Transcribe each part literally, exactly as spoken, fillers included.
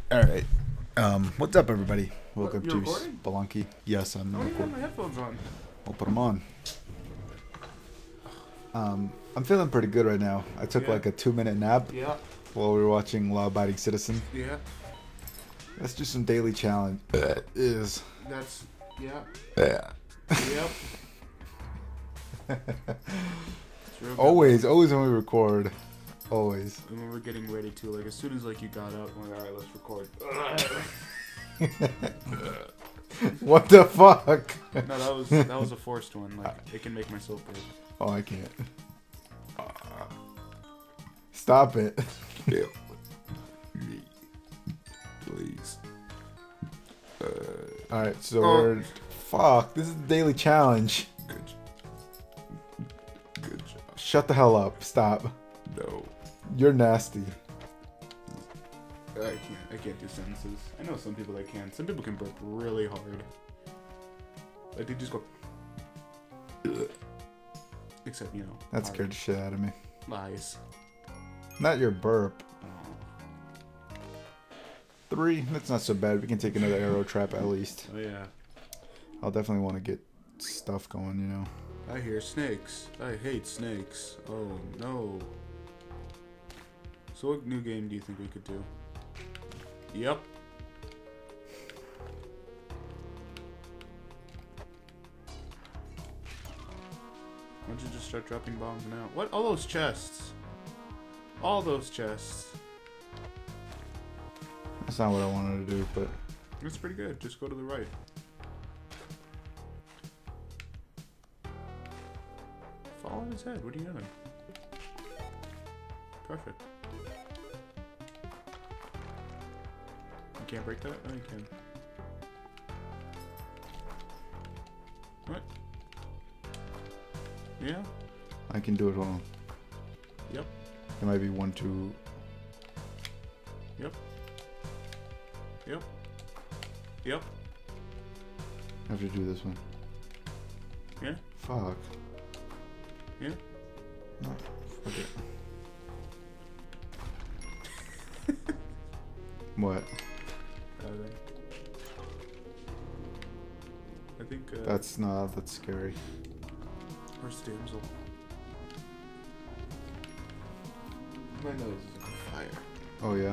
All right. Um, what's up, everybody? Welcome You're to recording? Spelunky. Yes, I'm I don't even have recording. my headphones on. I'll put them on. Um, I'm feeling pretty good right now. I took Yeah. like a two-minute nap Yeah. while we were watching Law Abiding Citizen. Yeah. Let's do some daily challenge. Is That's yeah. yeah. Yep. It's real good. always, always when we record, always. And when we're getting ready to, like, as soon as like you got up, I'm like, all right, let's record. What the fuck? No, that was that was a forced one. Like, it can make myself break. Oh, I can't. Stop it. Help me, please. Uh, All right, so Oh. we're fuck. This is the daily challenge. good. Good job. Shut the hell up. Stop. No, You're nasty. I can't. I can't do sentences. I know some people that can. Some people can burp really hard. Like they just go. "Ugh." Except you know. That hard. scared the shit out of me. Lies. Not your burp. Oh. Three. That's not so bad. We can take another arrow trap at least. Oh yeah. I'll definitely want to get stuff going, you know. I hear snakes. I hate snakes. Oh no. So what new game do you think we could do? Yep. Why don't you just start dropping bombs now? What? All those chests. All those chests. That's not what I wanted to do, but That's pretty good. Just go to the right. Fall on his head. What are you doing? Perfect. You can't break that? No, you can. What? Yeah? I can do it. Hold on. Yep. It might be one, two. Yep. Yep. Yep. I have to do this one. Yeah? Fuck. Yeah? No. Fuck it. What? I think. I think, uh... That's not. That's scary. Where's the damsel? My nose is on fire. Oh yeah.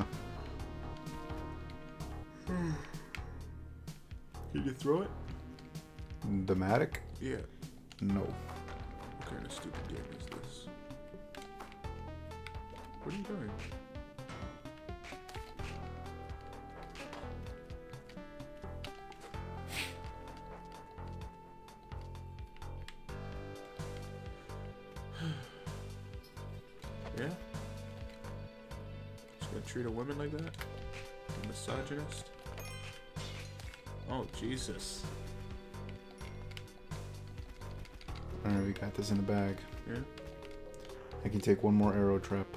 Can you throw it? The Matic? Yeah. No. What kind of stupid game is this? What are you doing? Yeah? Just gonna treat a woman like that? A misogynist? Oh, Jesus. Alright, we got this in the bag. Yeah? I can take one more arrow trap.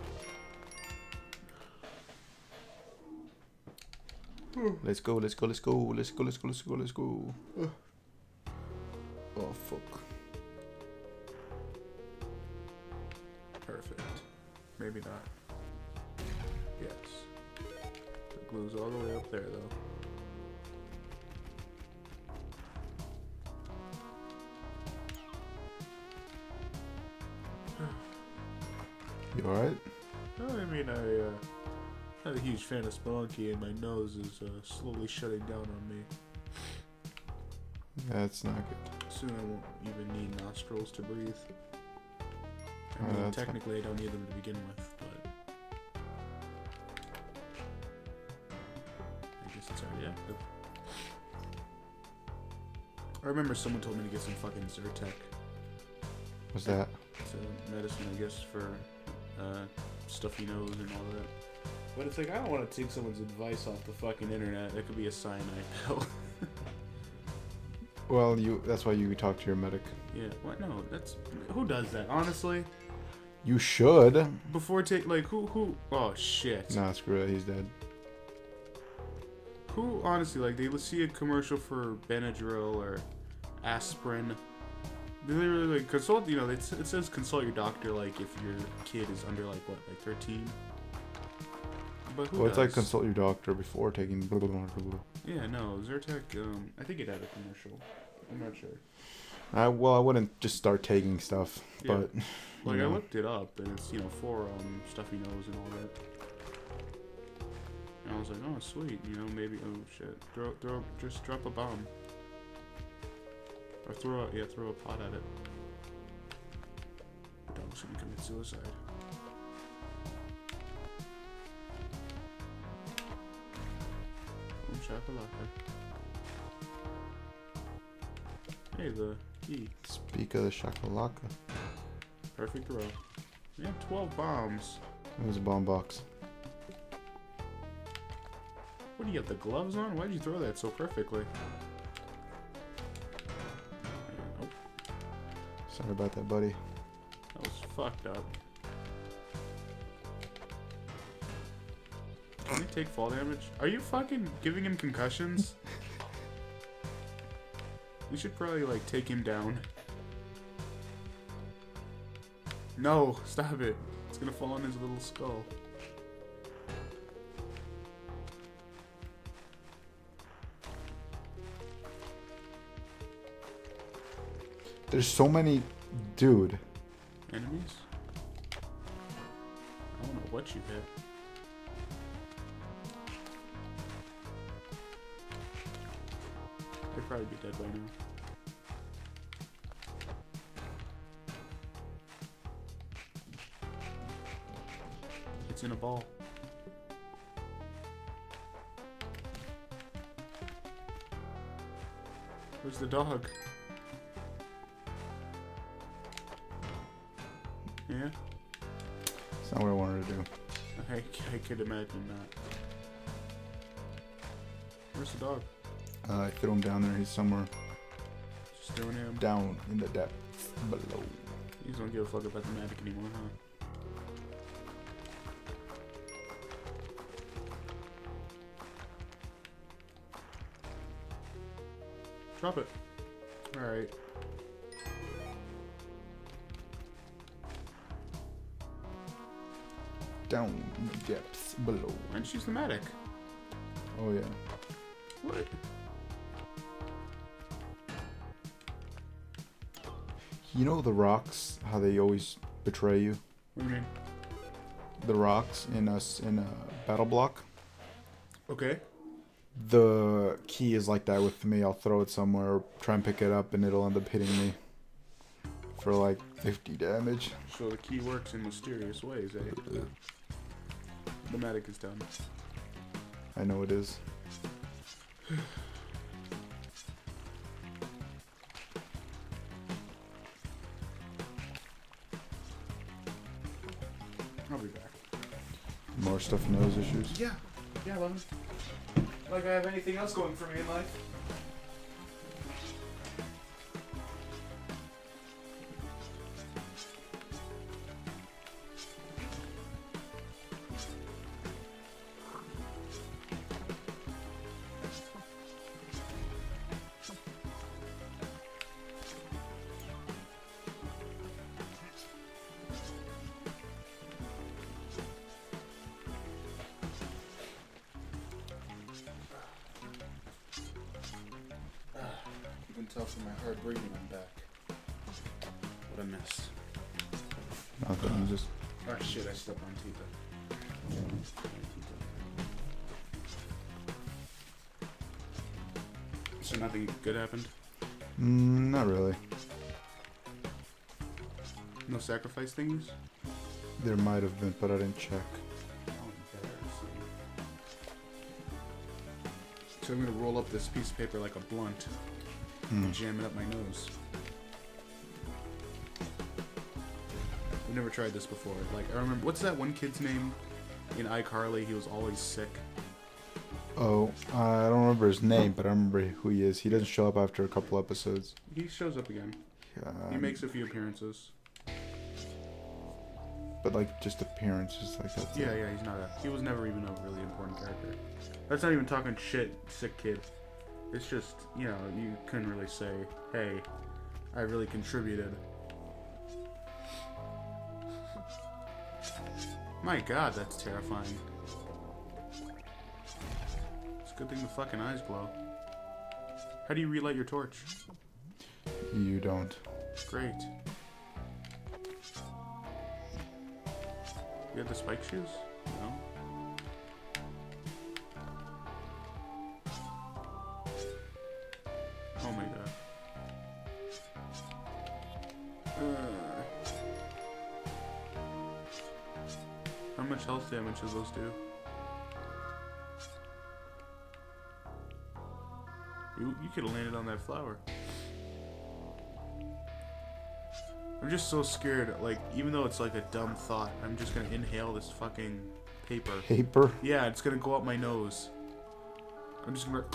Let's go, let's go, let's go, let's go, let's go, let's go, let's go. Oh, fuck. Perfect. Maybe not. Yes. The glue's all the way up there, though. You alright? No, I mean, I, uh, not a huge fan of Spelunky, and my nose is uh, slowly shutting down on me. That's not good. Soon I won't even need nostrils to breathe. I Oh, mean, that's technically I don't need them to begin with, but... I guess it's already active. I remember someone told me to get some fucking Zyrtec. What's that? It's a medicine, I guess, for uh, stuffy nose and all that. But it's like, I don't want to take someone's advice off the fucking internet. That could be a cyanide pill. Well, you. That's why you talk to your medic. Yeah, what? No, that's... Who does that, honestly? You should. Before take... Like, who... who? Oh, shit. Nah, screw it. He's dead. Who, honestly, like, they see a commercial for Benadryl or aspirin. Do they really, like, consult... You know, it says consult your doctor, like, if your kid is under, like, what, like, thirteen? but who Well, it's does? like consult your doctor before taking. Blah, blah, blah, blah, blah. Yeah, no, Zyrtec. Um, I think it had a commercial. I'm not sure. I well, I wouldn't just start taking stuff, Yeah. but Like you I know. looked it up, and it's you know for um stuffy nose and all that. And I was like, oh sweet, you know maybe oh shit, throw throw just drop a bomb. Or throw a, yeah throw a pot at it. The dog's gonna commit suicide. Boom shakalaka. Hey, the key. Speak of the shakalaka. Perfect row. Yeah, twelve bombs. It was a bomb box. What do you have the gloves on? Why'd you throw that so perfectly? Uh, oh, Sorry about that, buddy. that was fucked up. Can he take fall damage? Are you fucking giving him concussions? We should probably like take him down. No, stop it. It's gonna fall on his little skull. There's so many, dude. Enemies? I don't know what you hit. They'd probably be dead by now. It's in a ball. Where's the dog? Yeah? It's not what I wanted to do. I, I could imagine that. Where's the dog? Uh, I threw him down there. He's somewhere Just doing him. down in the depths below. You don't give a fuck about the magic anymore, huh? Drop it. Alright. Down in the depths below. Why'd you use the medic? Oh yeah. What? You know the rocks? How they always betray you? What do you mean? The rocks in us in a battle block. Okay. The key is like that with me. I'll throw it somewhere, try and pick it up, and it'll end up hitting me for like fifty damage. So the key works in mysterious ways, eh? The medic is done. I know it is. I'll be back. More stuff nose issues. Yeah. Yeah, Lemon. Like I have anything else going for me in life. You can tell from my hard breathing I'm back. What a mess. Nothing. Just Oh shit, I stepped on Tita. So nothing good happened? mm, not really. No sacrifice thingies? There might have been, but I didn't check. So I'm gonna roll up this piece of paper like a blunt Hmm. and jam it up my nose. I've never tried this before. Like, I remember, what's that one kid's name in iCarly? He was always sick. Oh, I don't remember his name, but I remember who he is. He doesn't show up after a couple episodes. He shows up again. Um, He makes a few appearances. but like just appearances like that. Yeah, yeah, he's not a. He was never even a really important character. That's not even talking shit, sick kid. It's just, you know, you couldn't really say, hey, I really contributed. My god, that's terrifying. Good thing the fucking eyes glow. How do you relight your torch? You don't. Great. You have the spike shoes? No? Oh my god. Uh, how much health damage does those do? You, you could have landed on that flower. I'm just so scared, like, even though it's like a dumb thought, I'm just gonna inhale this fucking paper. Paper? Yeah, it's gonna go up my nose. I'm just gonna...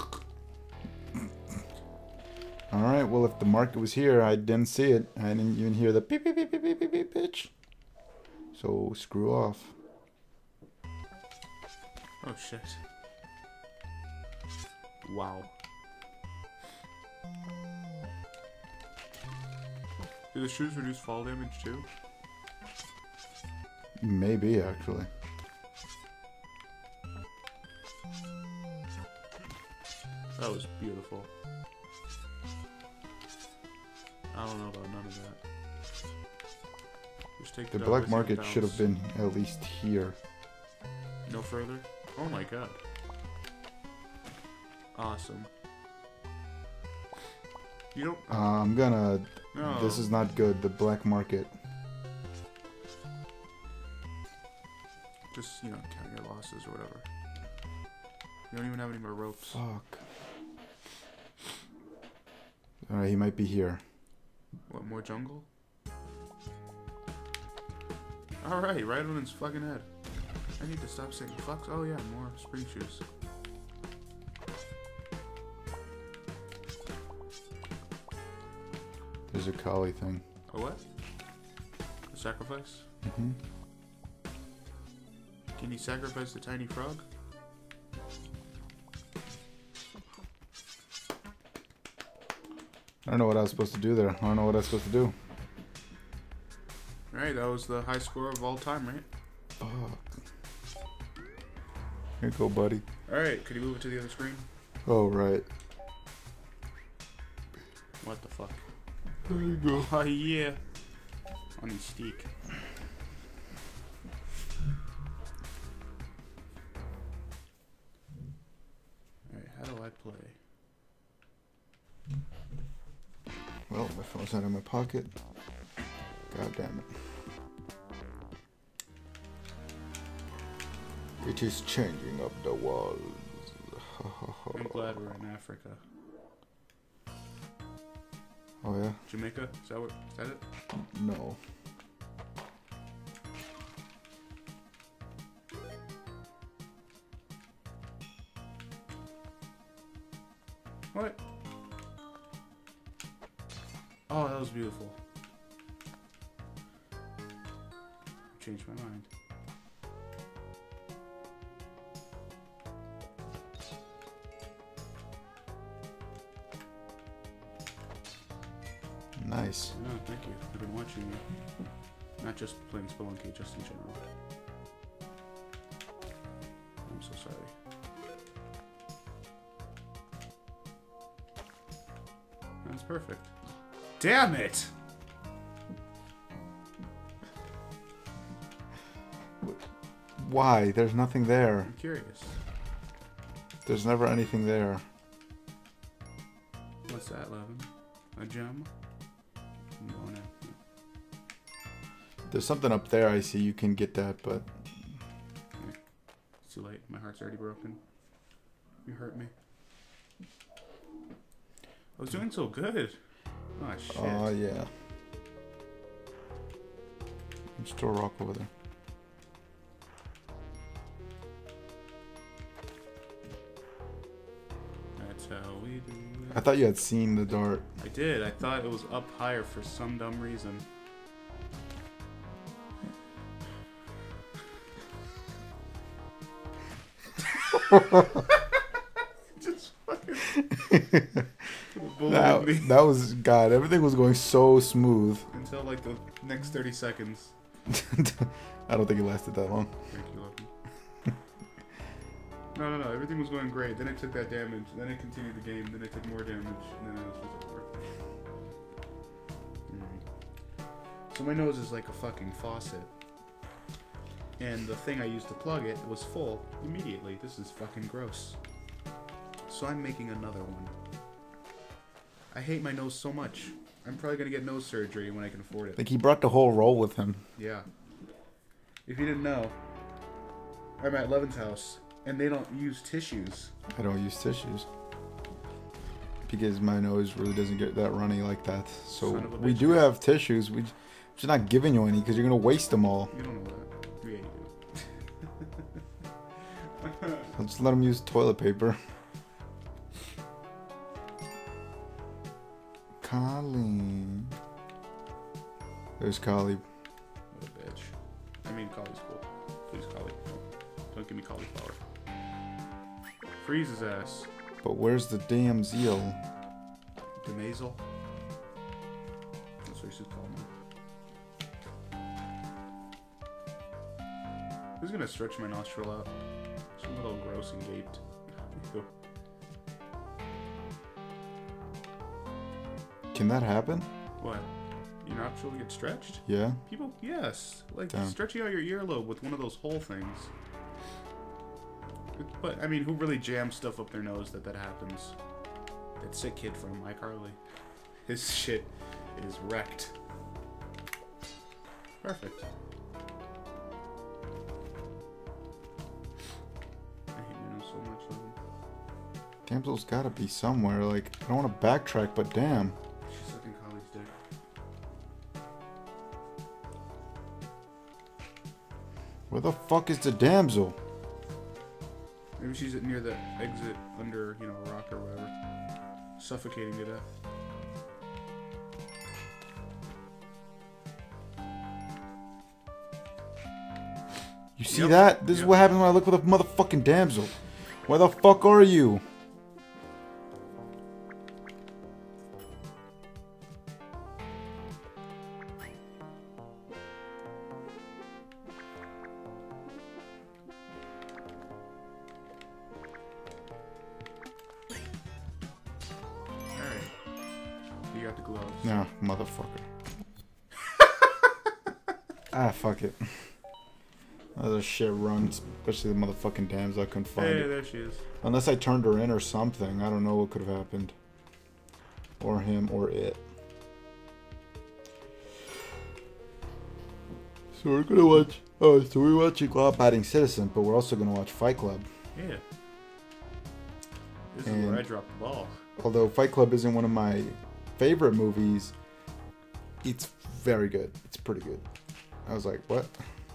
Alright, well, if the market was here, I didn't see it. I didn't even hear the beep, beep, beep, beep, beep, beep, beep, bitch. So, screw off. Oh, shit. Wow. Do the shoes reduce fall damage too? Maybe, actually. That was beautiful. I don't know about none of that. Just take The it out black with market your should have bounce. been at least here. No further? Oh my god. Awesome. You don't... Uh, I'm gonna... No. This is not good, the black market. Just, you know, count your losses or whatever. You don't even have any more ropes. Fuck. Alright, he might be here. What, more jungle? Alright, right on his fucking head. I need to stop saying fucks. Oh yeah, more spring shoes. There's a Kali thing. A what? A sacrifice? Mm-hmm. Can you sacrifice the tiny frog? I don't know what I was supposed to do there. I don't know what I was supposed to do. Alright, that was the high score of all time, right? Fuck. Here you go, buddy. Alright, could you move it to the other screen? Oh, right. What the fuck? There you go. Oh yeah. On his steak. Alright, how do I play? Well, my phone's out of my pocket. God damn it. It is changing up the walls. I'm glad we're in Africa. Oh yeah? Jamaica? Is that what? Is that it? No. What? Oh, that was beautiful. Changed my mind. Nice. No, thank you. I've been watching you. Not just playing Spelunky, just in general. I'm so sorry. That's perfect. Damn it! Why? There's nothing there. I'm curious. There's never anything there. What's that, Levin? A gem? I'm going in. There's something up there I see. You can get that, but... Okay. It's too late. My heart's already broken. You hurt me. I was doing so good. Oh, shit. Oh, uh, yeah. There's still a rock over there. That's how we do it. I thought you had seen the dart. I did. I thought it was up higher for some dumb reason. Just fucking that, me. that was... God, everything was going so smooth. Until like the next thirty seconds. I don't think it lasted that long. Thank you, Loki. No, no, no. Everything was going great. Then it took that damage. Then it continued the game. Then it took more damage. And then it was over. Mm. So my nose is like a fucking faucet. And the thing I used to plug it was full immediately. This is fucking gross. So I'm making another one. I hate my nose so much. I'm probably gonna get nose surgery when I can afford it. Like he brought the whole roll with him. Yeah. If you didn't know, I'm at Levin's house, and they don't use tissues. I don't use tissues. Because my nose really doesn't get that runny like that. So we do have tissues. We just not giving you any because you're gonna waste them all. You don't know that. Yeah, you do. I'll just let them use toilet paper. Colleen. There's Collie. What a bitch. I mean, Collie's cool. Please, Collie. Don't, don't give me cauliflower. Freeze his ass. But where's the damn zeal? Demazel? That's what you should call me. Who's gonna stretch my nostril out? It's a little gross and gaped. Ew. Can that happen? What? Your nostril get stretched? Yeah. People, yes. Like Damn. stretching out your earlobe with one of those hole things. But, I mean, who really jams stuff up their nose that that happens? That sick kid from iCarly. His shit is wrecked. Perfect. I hate my nose so much, Logan. Damsel's gotta be somewhere. Like, I don't want to backtrack, but damn. She's sucking Collie's dick. Where the fuck is the damsel? Maybe she's near the exit under, you know, a rock or whatever. Suffocating to death. You see Yep. that? This Yep. is what happens when I look for the motherfucking damsel. Where the fuck are you? You got the gloves. Nah, motherfucker. Ah, fuck it. Other shit runs, especially the motherfucking damsel. I couldn't find Hey, it. there she is. Unless I turned her in or something. I don't know what could have happened. Or him or it. So we're gonna watch. Oh, so we're watching Law Abiding Citizen, but we're also gonna watch Fight Club. Yeah. This is And- where I dropped the ball. Although Fight Club isn't one of my favorite movies, it's very good. It's pretty good. I was like, what?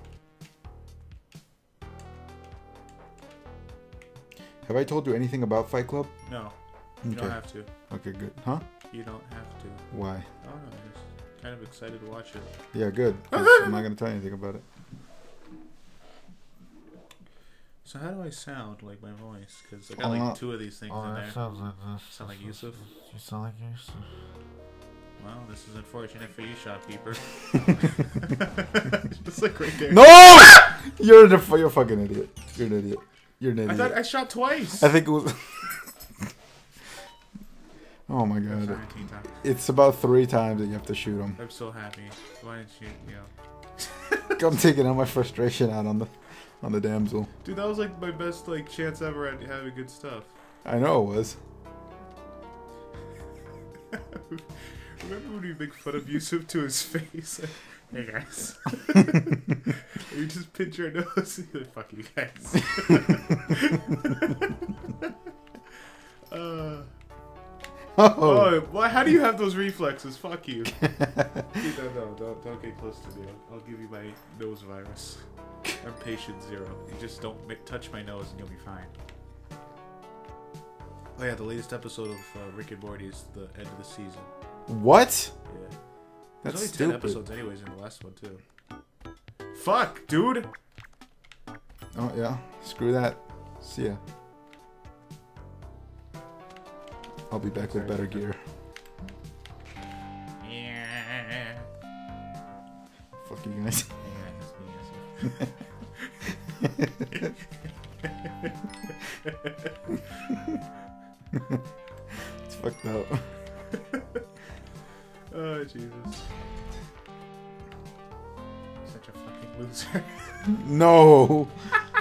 Have I told you anything about Fight Club? No, you Okay. don't have to. Okay, good. Huh? You don't have to. Why? I don't know. I'm just kind of excited to watch it. Yeah, good. 'Cause I'm not gonna tell you anything about it. So how do I sound like my voice? Because I got like Uh, two of these things Oh, in that there. sounds like this. Sound like Yusuf? You sound like Yusuf. Well, this is unfortunate for you, shopkeeper. Just like right there. No! You're a, you're a fucking idiot. You're an idiot. You're an I idiot. thought I shot twice. I think it was. Oh my I'm god. sorry, T-Top. It's about three times that you have to shoot him. I'm so happy. Why didn't you, you know? I'm taking all my frustration out on the on the damsel. Dude, that was like my best like chance ever at having good stuff. I know it was. Remember when we make fun of Yusuf to his face? Hey guys. You just pinch your nose. You're like, fuck you guys. uh, Oh. oh, why, how do you have those reflexes? Fuck you. Dude, no, no, don't, don't get close to me. I'll, I'll give you my nose virus. I'm patient zero. You just don't ma- touch my nose and you'll be fine. Oh yeah, the latest episode of uh, Rick and Morty is the end of the season. What? Yeah. That's There's only stupid. ten episodes anyways in the last one too. Fuck, dude! Oh yeah. Screw that. See ya. I'll be back with better gear. Yeah. Fuck you guys. Yeah, that's me. It's fucked up. Oh, Jesus. Such a fucking loser. No!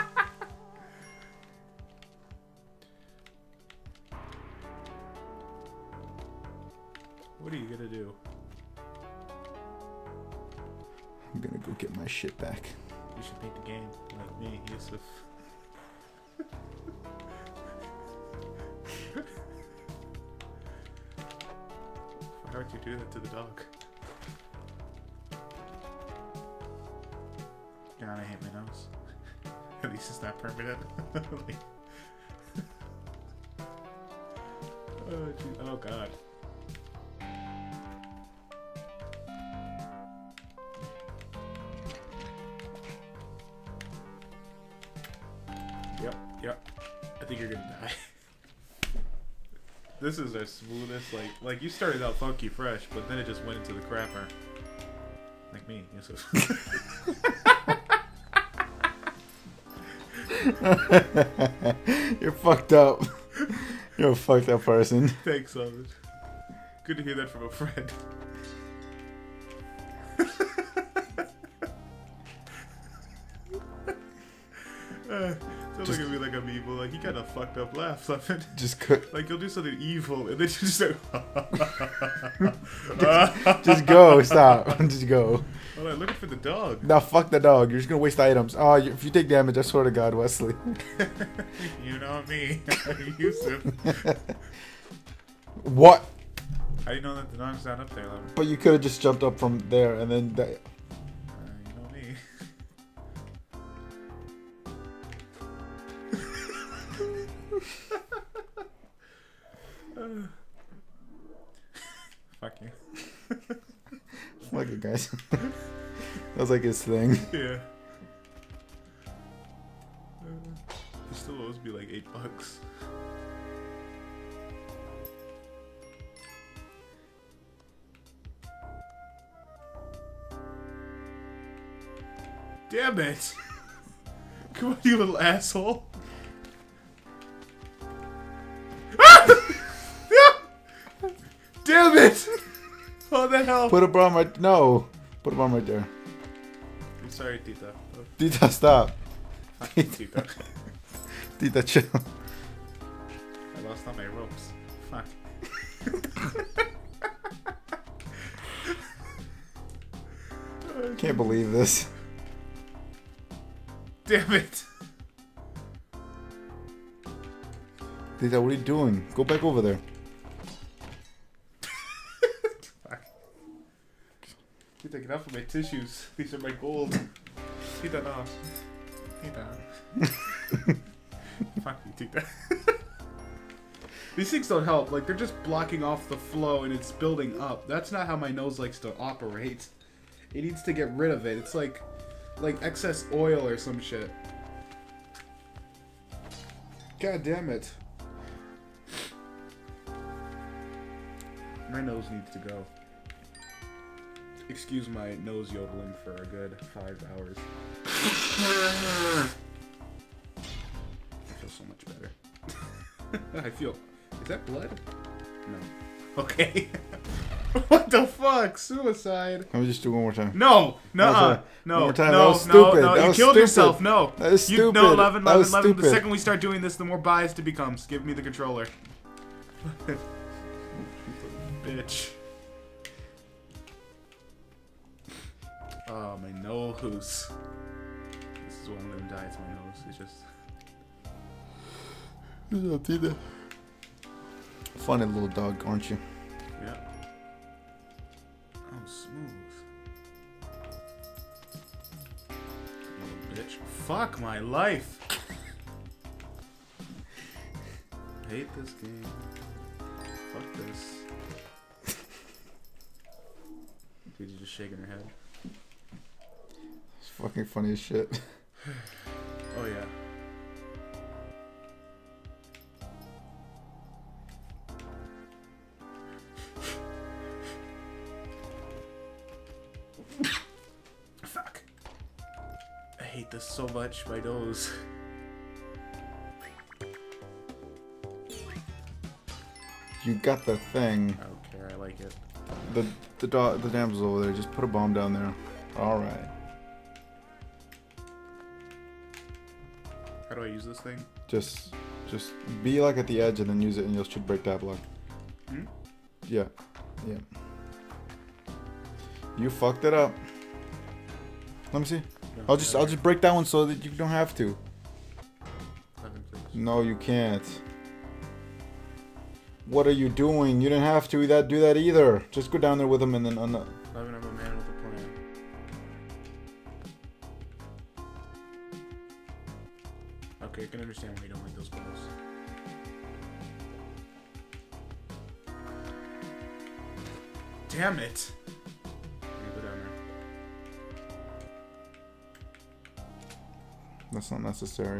What are you gonna do? I'm gonna go get my shit back. You should beat the game, like me, Yusuf. Why don't you do that to the dog? God, I hate my nose. At least it's not permanent. Like... oh, geez. Oh, God. Yep, yep. I think you're gonna die. This is our smoothest, like, like you started out funky fresh, but then it just went into the crapper. Like me, Yusuf. You're fucked up. You're a fucked up person. Thanks, Ahmed. Good to hear that from a friend. uh, sounds like it'd be like a meme, like he kind of fucked up laugh, something. Just cook. Like you'll do something evil, and then you just like, just, just go. Stop. Just go. Hold on, looking for the dog. Now fuck the dog. You're just gonna waste items. Oh, you, if you take damage, I swear to God, Wesley. You know me, Yusuf. What? How do you know that the dog's not up there, Lemon? But you could have just jumped up from there and then. That... Uh, you know me. uh, fuck you. Fuck it, guys. That was like his thing. Yeah. Uh, he still owes me like eight bucks. Damn it! Come on, you little asshole! Damn it! What the hell? Put a bomb right. No. Put a bomb right there. I'm sorry, Tita. Oh. Tita, stop. Tita. Tita, chill. I lost all my ropes. Fuck. Can't believe this. Damn it! Tita, what are you doing? Go back over there. Fuck. Tita, get off of my tissues. These are my gold. Tita, no. Tita. Fuck you, Tita. These things don't help. Like, they're just blocking off the flow and it's building up. That's not how my nose likes to operate. It needs to get rid of it. It's like... like excess oil or some shit. God damn it. My nose needs to go. Excuse my nose yodeling for a good five hours. I feel so much better. I feel... Is that blood? No. Okay. What the fuck? Suicide. Let me just do it one more time. No, no, no, no, more time. no, That was no, stupid. no. That you was killed stupid. yourself. No, that is you, stupid. No, Levin, that Levin, was Levin. stupid. The second we start doing this, the more biased it becomes. Give me the controller. Bitch. Oh, my nose. This is what I'm gonna die. It's my nose. It's just. Funny little dog, aren't you? Yeah. Oh, smooth. Little bitch. Fuck my life. I hate this game. Fuck this. Dude, you just shaking her head. It's fucking funny as shit. Oh yeah. Fuck. I hate this so much, my nose. You got the thing. I don't care. I like it. The the do the damsel's over there. Just put a bomb down there. All right. How do I use this thing? Just just be like at the edge and then use it, and you should break that block. Hmm? Yeah. Yeah. You fucked it up. Let me see. No, I'll just I'll just break that one so that you don't have to. eleven, please. No, you can't. What are you doing? You didn't have to that do that either. Just go down there with him and then. Un eleven, I'm a man with a plan. Okay, I can understand why you don't like those balls. Damn it! I'm gonna go down there. That's not necessary.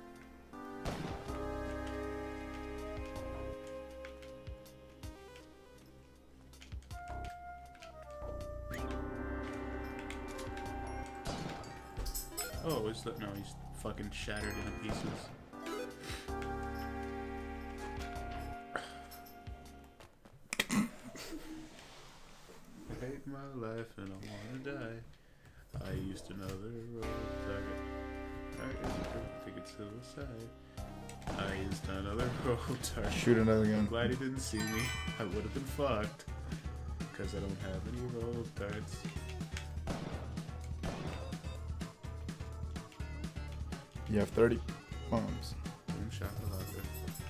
Oh, is that no? He's fucking shattered into pieces. I hate my life and I wanna die. I used another road target. I think it's suicide. I used another road target. Shoot another gun. I'm glad he didn't see me. I would have been fucked. Because I don't have any road darts. You have thirty bombs. Boom shakalaka.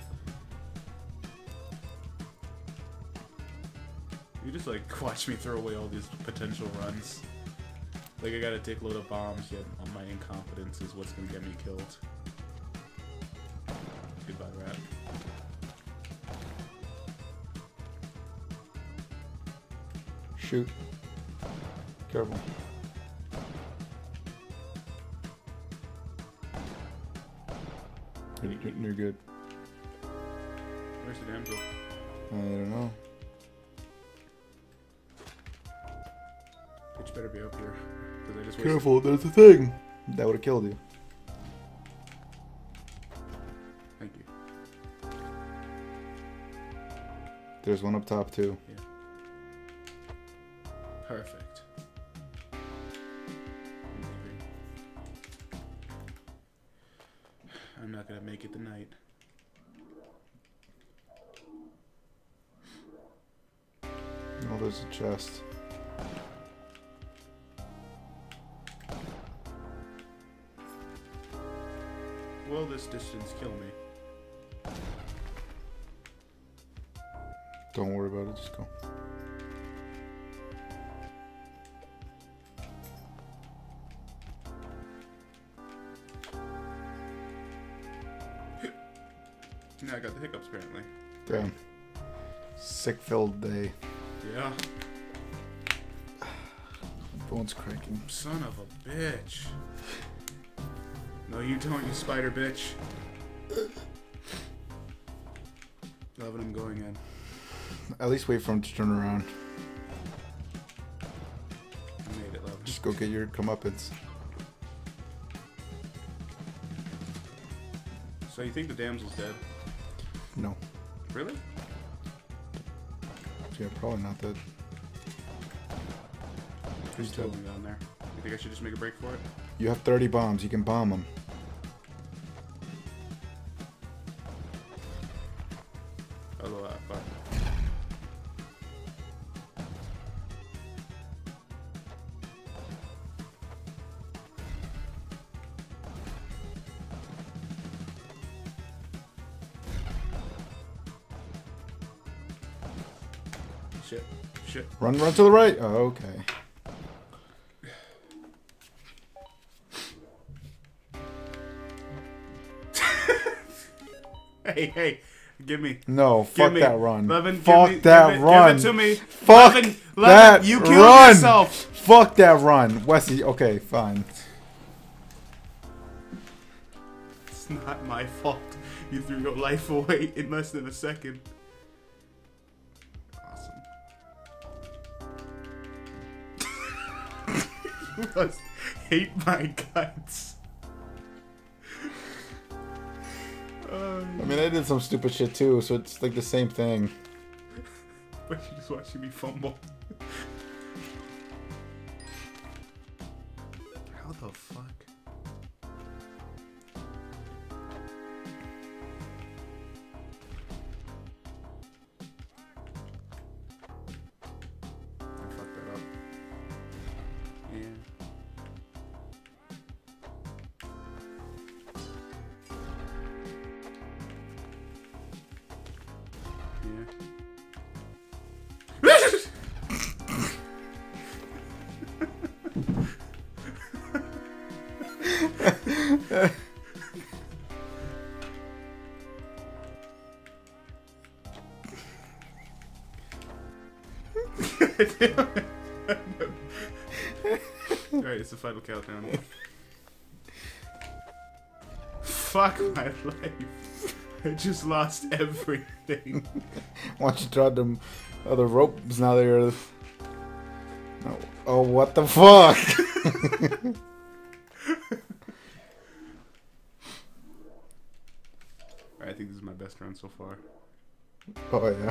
You just like watch me throw away all these potential runs. Like I got a dickload of bombs, yet all my incompetence is what's gonna get me killed. Goodbye, rat. Shoot. Careful. You're, you're, you're good. Where's the damsel? I don't know. Bitch better be up here. Cause I just wasted. Careful, there's a thing. That would have killed you. Thank you. There's one up top too. Yeah. Perfect. I'm not gonna make it tonight. Oh, there's a chest. Will this distance kill me? Don't worry about it, just go. Now I got the hiccups apparently. Damn. Sick-filled day. Yeah. Bones cracking. Son of a bitch. No, you don't, you spider bitch. Loving him going in. At least wait for him to turn around. I made it, love. Just go get your comeuppance. So you think the damsel's dead? No. Really? Yeah, probably not dead. He's still down there. You think I should just make a break for it? You have thirty bombs. You can bomb them. Hello, fuck. Shit. Shit. Run, run to the right. Oh, okay. Hey, hey, give me. No, Give fuck me. that run. Levin, fuck give me, that give it, run. Give it to me. Fuck Levin, that Levin, you killed run. yourself. Fuck that run. Wesley, okay, fine. It's not my fault. You threw your life away in less than a second. Awesome. You must hate my guts. I mean, I did some stupid shit too, so it's like the same thing. But you're just watching me fumble. How the fuck? I fucked that up. Yeah. Alright, it's the final countdown. Fuck my life. I just lost everything. Why don't you try them other ropes now that you're... Oh, oh, what the fuck? I think this is my best run so far. Oh, yeah.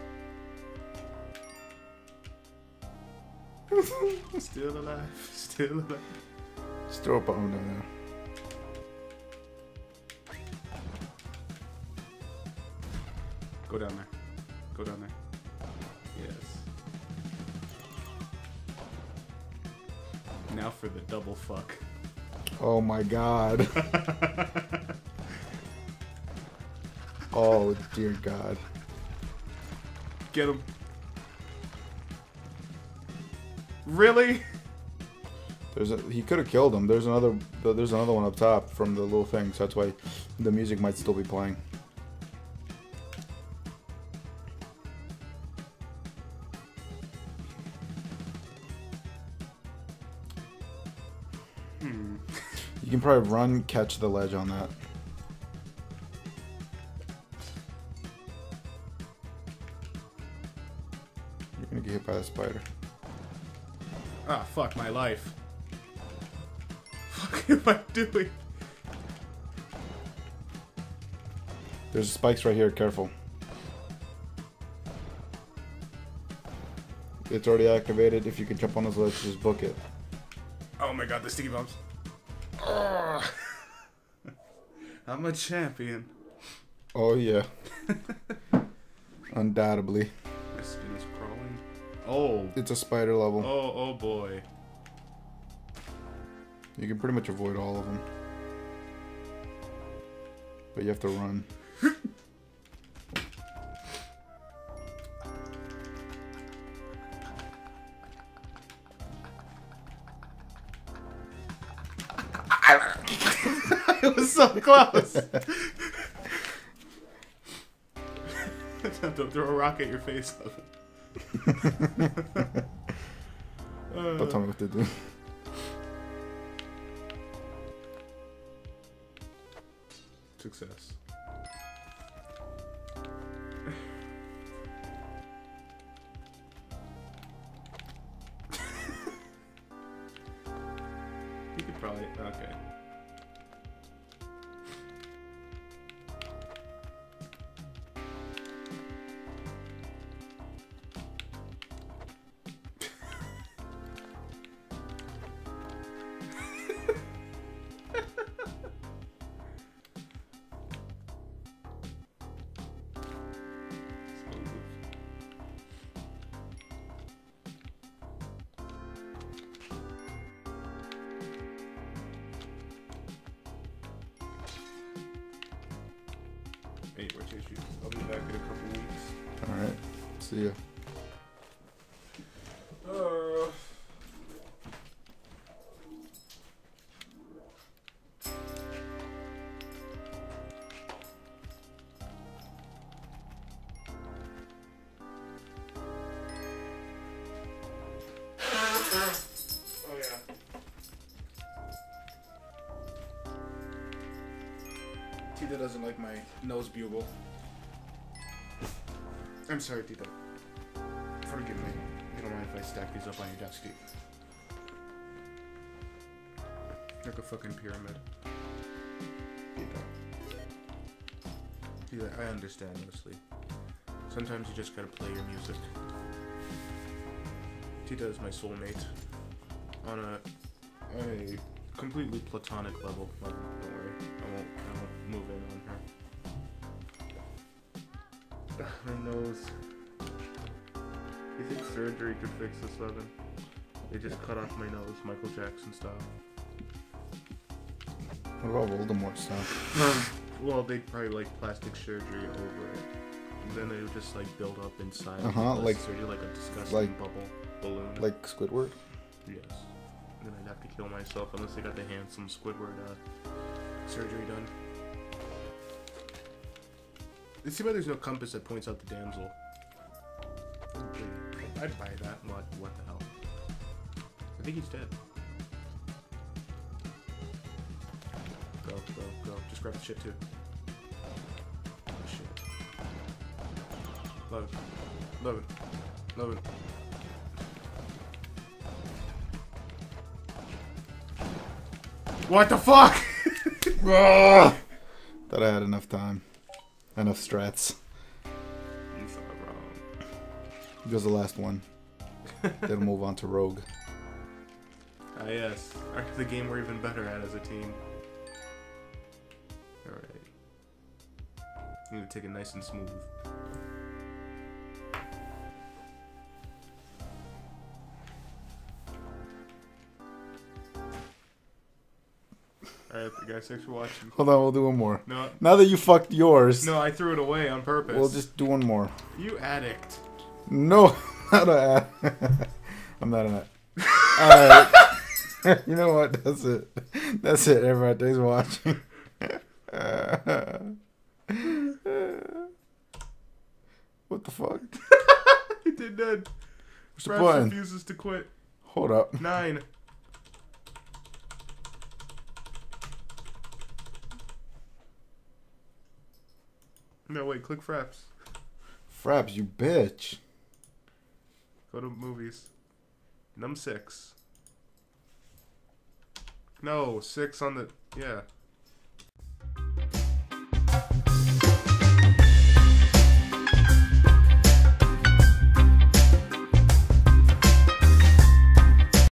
Still alive. Still alive. Just throw a bomb down there. Go down there. Go down there. Yes. Now for the double fuck. Oh my god. Oh dear god. Get him. Really? There's a, he could have killed him. There's another there's another one up top from the little thing, so that's why the music might still be playing. Hmm. You can probably run, catch the ledge on that. You're gonna get hit by the spider. Ah, fuck my life. What am I doing? There's spikes right here, careful. It's already activated. If you can jump on those ledges, just book it. Oh my god, the sticky bombs. Oh. I'm a champion. Oh yeah. Undoubtedly. My skin is crawling. Oh. It's a spider level. Oh, oh boy. You can pretty much avoid all of them. But you have to run. It was so close. Don't throw a rock at your face. uh, Don't tell me what to do. Success. You could probably okay. Hey, we're tissue. I'll be back in a couple weeks. Alright. See ya. Uh. Oh yeah. Tita doesn't like my nose bugle. I'm sorry, Tita. Forgive me. You don't mind if I stack these up on your desk, Steve? Like a fucking pyramid. Tita. Tita, I understand, Leslie. Sometimes you just gotta play your music. Tita is my soulmate. On a, on a completely platonic level. Like, don't worry. I won't, I won't move in on her. My nose. You think surgery could fix this, Evan? They just cut off my nose, Michael Jackson style. What about Voldemort stuff? Well, they'd probably like plastic surgery over it. And then they would just like build up inside. Uh huh. Like surgery, like a disgusting like, bubble balloon. Like Squidward. Yes. And then I'd have to kill myself unless I got the handsome Squidward uh, surgery done. You see why there's no compass that points out the damsel? I'd buy that. What? What the hell? I think he's dead. Go, go, go. Just grab the shit too. Oh, shit. Love it. Love it. Love it. What the fuck? Thought I had enough time. Enough strats. You thought wrong. It was the last one. Then move on to Rogue. Ah, yes. The game we're even better at as a team. Alright. I'm gonna take it nice and smooth. Alright, guys, thanks for watching. Hold on, we'll do one more. No. Now that you fucked yours. No, I threw it away on purpose. We'll just do one more. You addict. No, not an ad. I'm not an ad. Alright. You know what? That's it. That's it, everybody. Thanks for watching. What the fuck? He did dead. What's the button? Refuses to quit. Hold up. Nine. No, wait. Click Fraps. Fraps, you bitch. Go to movies. Num six. No, six on the... Yeah.